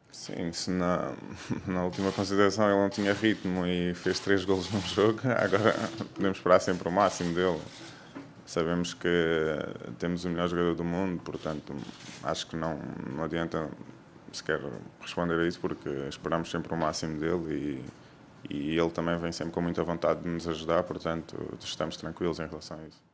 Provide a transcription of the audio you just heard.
Sim, se na última consideração ele não tinha ritmo e fez 3 golos num jogo, agora podemos esperar sempre o máximo dele. Sabemos que temos o melhor jogador do mundo, portanto acho que não adianta sequer responder a isso, porque esperamos sempre o máximo dele e ele também vem sempre com muita vontade de nos ajudar, portanto estamos tranquilos em relação a isso.